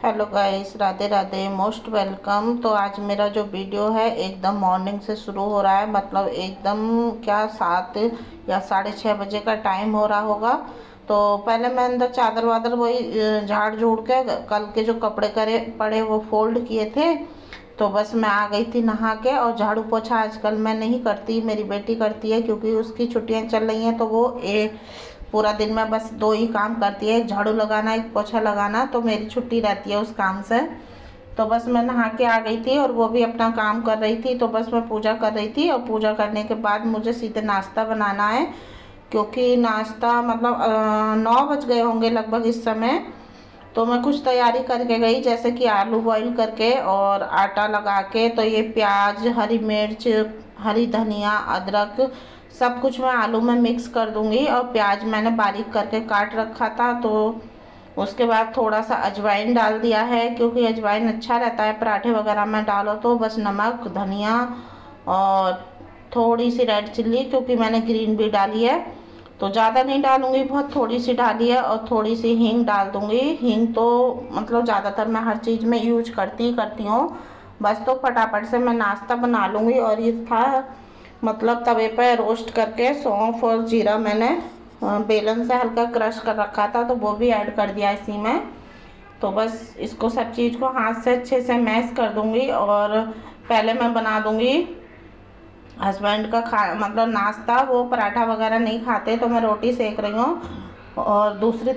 Hello guys, Radhe Radhe, most welcome. तो आज मेरा जो वीडियो है एकदम मॉर्निंग से शुरू हो रहा है। मतलब एकदम क्या 7 या 6:30 बजे का टाइम हो रहा होगा। तो पहले मैं अंदर चादर वादर वही झाड़ झूड़ के कल के जो कपड़े करे पड़े वो फोल्ड किए थे। तो बस मैं आ गई थी नहा के। और झाड़ू पोछा आजकल मैं नहीं करती, मेरी बेटी करती है क्योंकि उसकी छुट्टियां चल रही हैं। तो वो पूरा दिन में बस 2 ही काम करती है, एक झाड़ू लगाना, एक पोछा लगाना। तो मेरी छुट्टी रहती है उस काम से। तो बस मैं नहा के आ गई थी और वो भी अपना काम कर रही थी। तो बस मैं पूजा कर रही थी और पूजा करने के बाद मुझे सीधे नाश्ता बनाना है, क्योंकि नाश्ता मतलब 9 बज गए होंगे लगभग इस समय। तो मैं कुछ तैयारी करके गई, जैसे कि आलू बॉईल करके और आटा लगा के। तो ये प्याज, हरी मिर्च, हरी धनिया, अदरक सब कुछ मैं आलू में मिक्स कर दूंगी। और प्याज मैंने बारीक करके काट रखा था। तो उसके बाद थोड़ा सा अजवाइन डाल दिया है, क्योंकि अजवाइन अच्छा रहता है पराठे वगैरह में डालो तो। बस नमक, धनिया और थोड़ी सी रेड चिल्ली, क्योंकि मैंने ग्रीन भी डाली है तो ज़्यादा नहीं डालूंगी, बहुत थोड़ी सी डाली है। और थोड़ी सी हींग डाल दूंगी। हींग तो मतलब ज़्यादातर मैं हर चीज़ में यूज करती हूँ। बस तो फटाफट से मैं नाश्ता बना लूँगी। और ये था मतलब तवे पे रोस्ट करके सौंफ और जीरा मैंने बेलन से हल्का क्रश कर रखा था, तो वो भी ऐड कर दिया इसी में। तो बस इसको सब चीज़ को हाथ से अच्छे से मैश कर दूंगी। और पहले मैं बना दूंगी हस्बैंड का मतलब नाश्ता। वो पराठा वगैरह नहीं खाते, तो मैं रोटी सेक रही हूँ। और दूसरी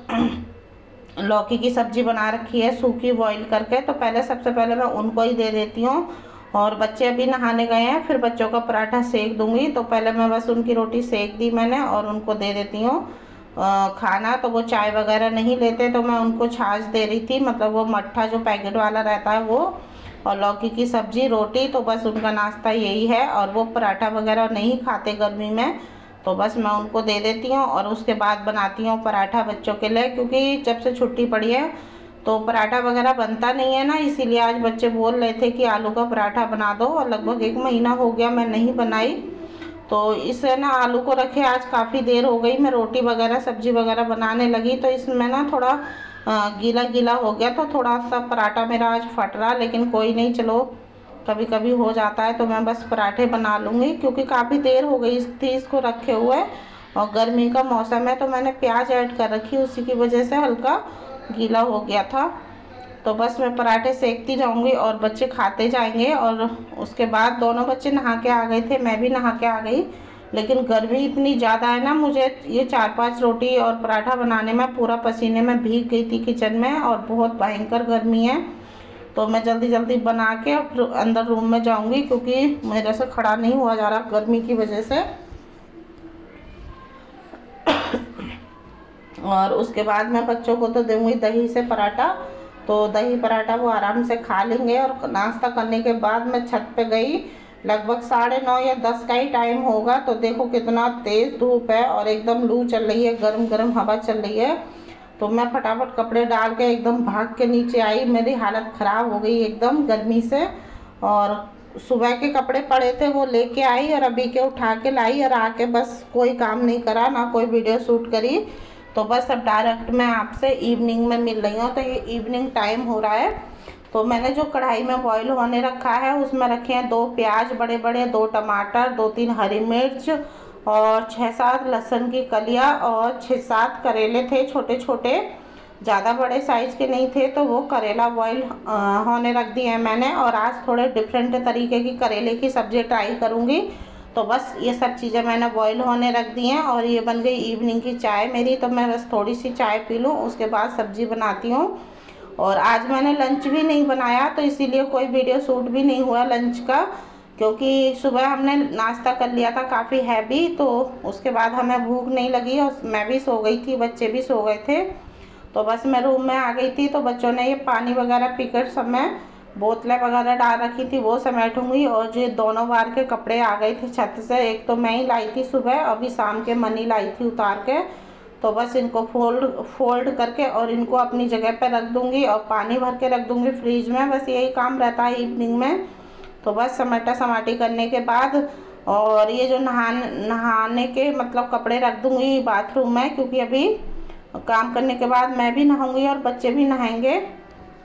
तरफ लौकी की सब्जी बना रखी है सूखी बॉईल करके। तो पहले सबसे पहले मैं उनको ही दे देती हूँ। और बच्चे अभी नहाने गए हैं, फिर बच्चों का पराठा सेक दूंगी। तो पहले मैं बस उनकी रोटी सेक दी मैंने और उनको दे देती हूँ खाना। तो वो चाय वगैरह नहीं लेते, तो मैं उनको छाछ दे रही थी, मतलब वो मट्ठा जो पैकेट वाला रहता है वो, और लौकी की सब्जी, रोटी। तो बस उनका नाश्ता यही है। और वो पराठा वगैरह नहीं खाते गर्मी में, तो बस मैं उनको दे देती हूँ। और उसके बाद बनाती हूँ पराठा बच्चों के लिए, क्योंकि जब से छुट्टी पड़ी है तो पराठा वगैरह बनता नहीं है ना, इसीलिए आज बच्चे बोल रहे थे कि आलू का पराठा बना दो। और लगभग 1 महीना हो गया मैं नहीं बनाई। तो इसे ना आलू को रखे आज काफ़ी देर हो गई, मैं रोटी वगैरह सब्जी वगैरह बनाने लगी। तो इसमें ना थोड़ा गीला गीला हो गया, तो थोड़ा सा पराठा मेरा आज फट रहा। लेकिन कोई नहीं, चलो कभी कभी हो जाता है। तो मैं बस पराठे बना लूँगी, क्योंकि काफ़ी देर हो गई थी इसको रखे हुए। और गर्मी का मौसम है, तो मैंने प्याज ऐड कर रखी, उसी की वजह से हल्का गीला हो गया था। तो बस मैं पराठे सेकती जाऊंगी और बच्चे खाते जाएंगे। और उसके बाद दोनों बच्चे नहा के आ गए थे, मैं भी नहा के आ गई। लेकिन गर्मी इतनी ज़्यादा है ना, मुझे ये 4-5 रोटी और पराठा बनाने में पूरा पसीने में भीग गई थी किचन में, और बहुत भयंकर गर्मी है। तो मैं जल्दी जल्दी बना के फिर अंदर रूम में जाऊंगी, क्योंकि मेरे से खड़ा नहीं हुआ जा रहा गर्मी की वजह से। और उसके बाद मैं बच्चों को तो दूंगी दही से पराठा। तो दही पराठा वो आराम से खा लेंगे। और नाश्ता करने के बाद मैं छत पे गई, लगभग 9:30 या 10 का ही टाइम होगा। तो देखो कितना तेज़ धूप है और एकदम लू चल रही है, गर्म गर्म हवा चल रही है। तो मैं फटाफट कपड़े डाल के एकदम भाग के नीचे आई, मेरी हालत ख़राब हो गई एकदम गर्मी से। और सुबह के कपड़े पड़े थे वो लेके आई, और अभी के उठा के लाई, और आके बस कोई काम नहीं करा, ना कोई वीडियो शूट करी। तो बस अब डायरेक्ट मैं आपसे इवनिंग में मिल रही हूँ। तो ये इवनिंग टाइम हो रहा है। तो मैंने जो कढ़ाई में बॉईल होने रखा है उसमें रखे हैं 2 प्याज बड़े बड़े, 2 टमाटर, 2-3 हरी मिर्च और 6-7 लहसुन की कलियाँ, और 6-7 करेले थे छोटे छोटे, ज़्यादा बड़े साइज़ के नहीं थे। तो वो करेला बॉईल होने रख दिए हैं मैंने। और आज थोड़े डिफरेंट तरीके की करेले की सब्ज़ी ट्राई करूँगी। तो बस ये सब चीज़ें मैंने बॉईल होने रख दी हैं। और ये बन गई इवनिंग की चाय मेरी। तो मैं बस थोड़ी सी चाय पी लूँ, उसके बाद सब्ज़ी बनाती हूँ। और आज मैंने लंच भी नहीं बनाया, तो इसीलिए कोई वीडियो शूट भी नहीं हुआ लंच का, क्योंकि सुबह हमने नाश्ता कर लिया था काफ़ी हैवी। तो उसके बाद हमें भूख नहीं लगी और मैं भी सो गई थी, बच्चे भी सो गए थे। तो बस मैं रूम में आ गई थी। तो बच्चों ने ये पानी वगैरह पीकर सब में बोतलें वगैरह डाल रखी थी, वो समेटूंगी। और जो दोनों बार के कपड़े आ गए थे छत से, एक तो मैं ही लाई थी सुबह, अभी शाम के मनी लाई थी उतार के। तो बस इनको फोल्ड करके और इनको अपनी जगह पे रख दूंगी, और पानी भर के रख दूंगी फ्रिज में। बस यही काम रहता है इवनिंग में। तो बस समेटा समाटी करने के बाद, और ये जो नहाने के मतलब कपड़े रख दूंगी बाथरूम में, क्योंकि अभी काम करने के बाद मैं भी नहाऊंगी और बच्चे भी नहाएंगे।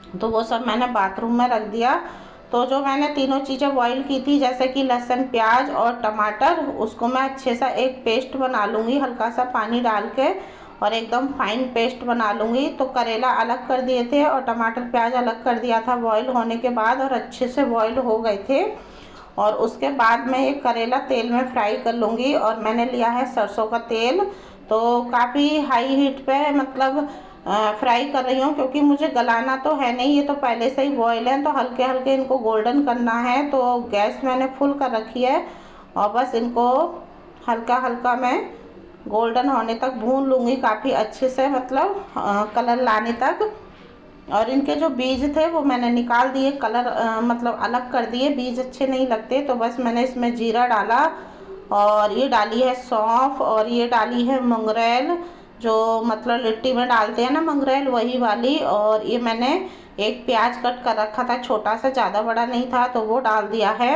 तो वो सब मैंने बाथरूम में रख दिया। तो जो मैंने तीनों चीज़ें बॉईल की थी, जैसे कि लहसुन, प्याज और टमाटर, उसको मैं अच्छे सा एक पेस्ट बना लूँगी हल्का सा पानी डाल के, और एकदम फाइन पेस्ट बना लूँगी। तो करेला अलग कर दिए थे और टमाटर प्याज अलग कर दिया था बॉईल होने के बाद, और अच्छे से बॉईल हो गए थे। और उसके बाद मैं ये करेला तेल में फ्राई कर लूँगी। और मैंने लिया है सरसों का तेल, तो काफ़ी हाई हीट पे मतलब फ्राई कर रही हूँ, क्योंकि मुझे गलाना तो है नहीं, ये तो पहले से ही बॉयल है, तो हल्के हल्के इनको गोल्डन करना है। तो गैस मैंने फुल कर रखी है और बस इनको हल्का हल्का मैं गोल्डन होने तक भून लूँगी, काफ़ी अच्छे से, मतलब कलर लाने तक। और इनके जो बीज थे वो मैंने निकाल दिए, कलर मतलब अलग कर दिए, बीज अच्छे नहीं लगते। तो बस मैंने इसमें जीरा डाला, और ये डाली है सौंफ, और ये डाली है मंगरेल, जो मतलब लिट्टी में डालते हैं ना मंगरेल, वही वाली। और ये मैंने एक प्याज कट कर रखा था छोटा सा, ज़्यादा बड़ा नहीं था, तो वो डाल दिया है।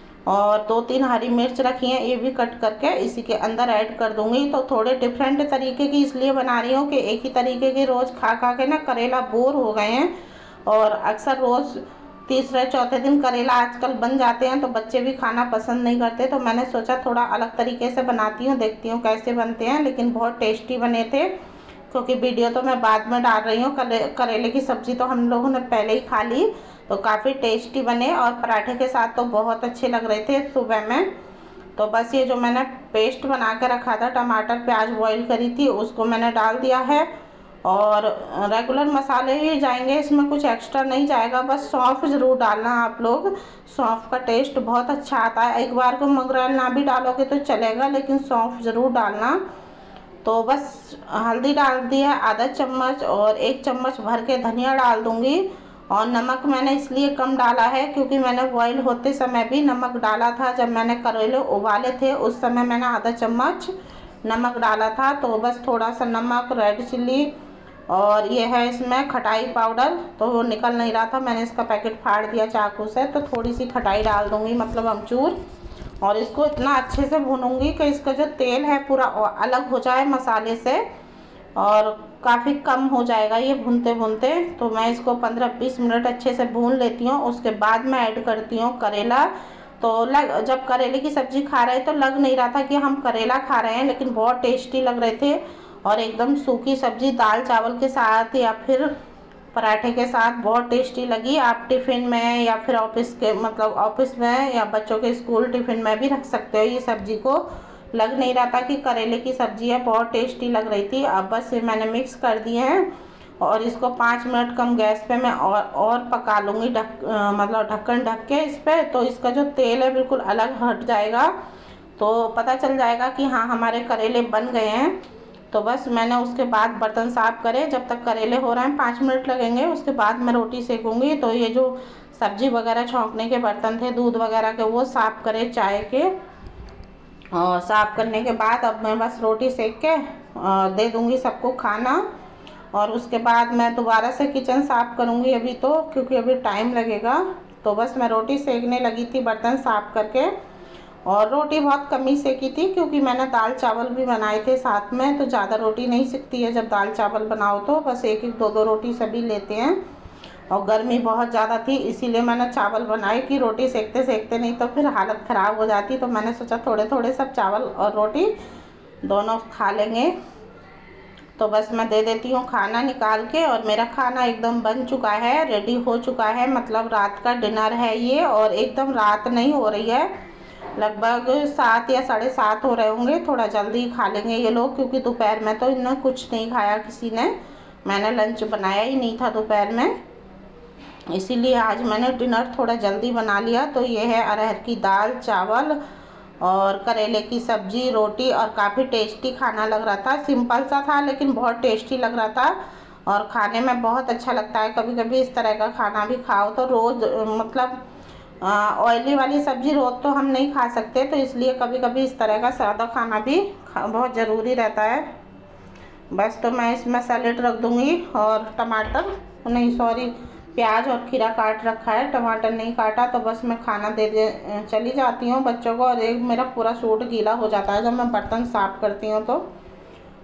और 2-3 हरी मिर्च रखी हैं, ये भी कट करके इसी के अंदर ऐड कर दूंगी। तो थोड़े डिफरेंट तरीके की इसलिए बना रही हूँ कि एक ही तरीके की रोज़ खा खा के ना करेला बोर हो गए हैं, और अक्सर रोज़ तीसरे चौथे दिन करेला आजकल बन जाते हैं, तो बच्चे भी खाना पसंद नहीं करते। तो मैंने सोचा थोड़ा अलग तरीके से बनाती हूँ, देखती हूँ कैसे बनते हैं। लेकिन बहुत टेस्टी बने थे, क्योंकि वीडियो तो मैं बाद में डाल रही हूँ, करेले की सब्ज़ी तो हम लोगों ने पहले ही खा ली। तो काफ़ी टेस्टी बने, और पराठे के साथ तो बहुत अच्छे लग रहे थे सुबह में। तो बस ये जो मैंने पेस्ट बना के रखा था, टमाटर प्याज बॉईल करी थी, उसको मैंने डाल दिया है। और रेगुलर मसाले ही जाएंगे, इसमें कुछ एक्स्ट्रा नहीं जाएगा। बस सौंफ ज़रूर डालना आप लोग, सौंफ का टेस्ट बहुत अच्छा आता है। एक बार को मंगरेल ना भी डालोगे तो चलेगा, लेकिन सौंफ ज़रूर डालना। तो बस हल्दी डाल दी है आधा चम्मच, और 1 चम्मच भर के धनिया डाल दूँगी। और नमक मैंने इसलिए कम डाला है क्योंकि मैंने बॉईल होते समय भी नमक डाला था, जब मैंने करेले उबाले थे उस समय मैंने आधा चम्मच नमक डाला था। तो बस थोड़ा सा नमक, रेड चिल्ली, और ये है इसमें खटाई पाउडर, तो वो निकल नहीं रहा था, मैंने इसका पैकेट फाड़ दिया चाकू से। तो थोड़ी सी खटाई डाल दूँगी, मतलब अमचूर। और इसको इतना अच्छे से भूनूंगी कि इसका जो तेल है पूरा अलग हो जाए मसाले से, और काफ़ी कम हो जाएगा ये भूनते भूनते। तो मैं इसको 15-20 मिनट अच्छे से भून लेती हूँ। उसके बाद मैं ऐड करती हूँ करेला। तो जब करेले की सब्ज़ी खा रहे तो लग नहीं रहा था कि हम करेला खा रहे हैं, लेकिन बहुत टेस्टी लग रहे थे। और एकदम सूखी सब्ज़ी दाल चावल के साथ या फिर पराठे के साथ बहुत टेस्टी लगी। आप टिफ़िन में या फिर ऑफिस के, मतलब ऑफिस में या बच्चों के स्कूल टिफ़िन में भी रख सकते हो ये सब्ज़ी को। लग नहीं रहा था कि करेले की सब्ज़ी है, बहुत टेस्टी लग रही थी। अब बस ये मैंने मिक्स कर दिए हैं, और इसको 5 मिनट कम गैस पे मैं और पका लूँगी, मतलब ढक्कन ढक के इस पर। तो इसका जो तेल है बिल्कुल अलग हट जाएगा, तो पता चल जाएगा कि हाँ हमारे करेले बन गए हैं। तो बस मैंने उसके बाद बर्तन साफ़ करे, जब तक करेले हो रहे हैं 5 मिनट लगेंगे, उसके बाद मैं रोटी सेकूँगी। तो ये जो सब्ज़ी वगैरह छौंकने के बर्तन थे दूध वगैरह के, वो साफ़ करे चाय के, और साफ़ करने के बाद अब मैं बस रोटी सेक के दे दूँगी सबको खाना। और उसके बाद मैं दोबारा से किचन साफ़ करूँगी अभी, तो क्योंकि अभी टाइम लगेगा। तो बस मैं रोटी सेकने लगी थी बर्तन साफ़ करके, और रोटी बहुत कम ही सेकी थी क्योंकि मैंने दाल चावल भी बनाए थे साथ में। तो ज़्यादा रोटी नहीं सिकती है जब दाल चावल बनाओ, तो बस 1-1, 2-2 रोटी सभी लेते हैं। और गर्मी बहुत ज़्यादा थी, इसीलिए मैंने चावल बनाए कि रोटी सेकते सेकते नहीं तो फिर हालत ख़राब हो जाती। तो मैंने सोचा थोड़े थोड़े सब चावल और रोटी दोनों खा लेंगे। तो बस मैं दे देती हूँ खाना निकाल के। और मेरा खाना एकदम बन चुका है, रेडी हो चुका है, मतलब रात का डिनर है ये। और एकदम रात नहीं हो रही है, लगभग 7 या 7:30 हो रहे होंगे। थोड़ा जल्दी खा लेंगे ये लोग, क्योंकि दोपहर में तो इन्होंने कुछ नहीं खाया किसी ने, मैंने लंच बनाया ही नहीं था दोपहर में, इसीलिए आज मैंने डिनर थोड़ा जल्दी बना लिया। तो ये है अरहर की दाल, चावल और करेले की सब्ज़ी, रोटी, और काफ़ी टेस्टी खाना लग रहा था। सिंपल सा था लेकिन बहुत टेस्टी लग रहा था, और खाने में बहुत अच्छा लगता है। कभी कभी इस तरह का खाना भी खाओ, तो रोज़ मतलब ऑयली वाली सब्ज़ी रोज़ तो हम नहीं खा सकते, तो इसलिए कभी कभी इस तरह का सादा खाना भी बहुत ज़रूरी रहता है। बस तो मैं इसमें सैलेड रख दूँगी, और टमाटर नहीं, सॉरी, प्याज और खीरा काट रखा है, टमाटर नहीं काटा। तो बस मैं खाना दे चली जाती हूँ बच्चों को। और एक मेरा पूरा सूट गीला हो जाता है जब मैं बर्तन साफ़ करती हूँ, तो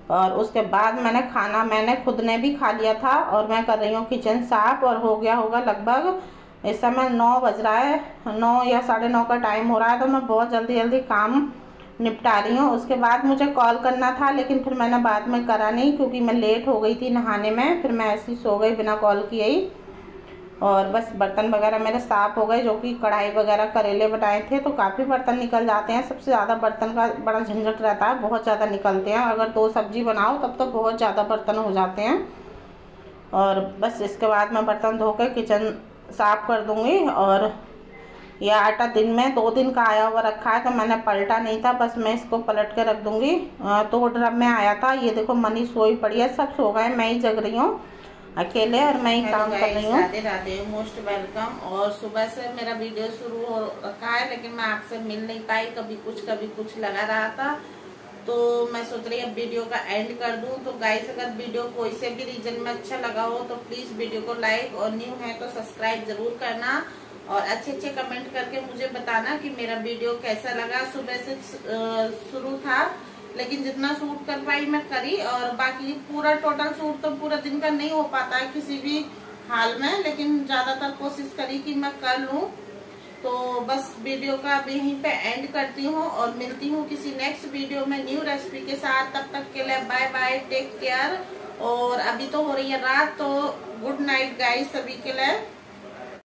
और उसके बाद मैंने खुद ने भी खा लिया था और मैं कर रही हूँ किचन साफ। और हो गया होगा लगभग, इस समय 9 बज रहा है, 9 या 9:30 का टाइम हो रहा है। तो मैं बहुत जल्दी जल्दी काम निपटा रही हूँ। उसके बाद मुझे कॉल करना था लेकिन फिर मैंने बाद में करा नहीं क्योंकि मैं लेट हो गई थी नहाने में। फिर मैं ऐसे ही सो गई बिना कॉल किए ही। और बस बर्तन वगैरह मेरे साफ़ हो गए, जो कि कढ़ाई वगैरह करेले बनाए थे तो काफ़ी बर्तन निकल जाते हैं। सबसे ज़्यादा बर्तन का बड़ा झंझट रहता है, बहुत ज़्यादा निकलते हैं। अगर 2 सब्जी बनाओ तब तो बहुत ज़्यादा बर्तन हो जाते हैं। और बस इसके बाद मैं बर्तन धो के किचन साफ़ कर दूँगी। और यह आटा दिन में 2 दिन का आया हुआ रखा है तो मैंने पलटा नहीं था, बस मैं इसको पलट के रख दूँगी। तो ड्रम में आया था। ये देखो मनी सोई पड़ी है, सब सो गए, मैं ही जग रही हूँ अकेले और मैं ही काम कर रही हूँ। Radhe Radhe, most welcome. और सुबह से मेरा वीडियो शुरू हो रखा है लेकिन मैं आपसे मिल नहीं पाई, कभी कुछ लगा रहा था। तो मैं सोच रही अब वीडियो का एंड कर दूं। तो गाइस अगर वीडियो कोई से भी रीजन में अच्छा लगा हो तो प्लीज वीडियो को लाइक और न्यू है तो सब्सक्राइब जरूर करना और अच्छे कमेंट करके मुझे बताना कि मेरा वीडियो कैसा लगा। सुबह से शुरू था लेकिन जितना शूट कर पाई मैं करी, और बाकी पूरा टोटल शूट तो पूरा दिन का नहीं हो पाता है किसी भी हाल में, लेकिन ज्यादातर कोशिश करी कि मैं कर लूं। तो बस वीडियो का अब यहीं पे एंड करती हूँ और मिलती हूँ किसी नेक्स्ट वीडियो में न्यू रेसिपी के साथ। तब तक के लिए बाय बाय, टेक केयर। और अभी तो हो रही है रात, तो गुड नाइट गाइस सभी के लिए।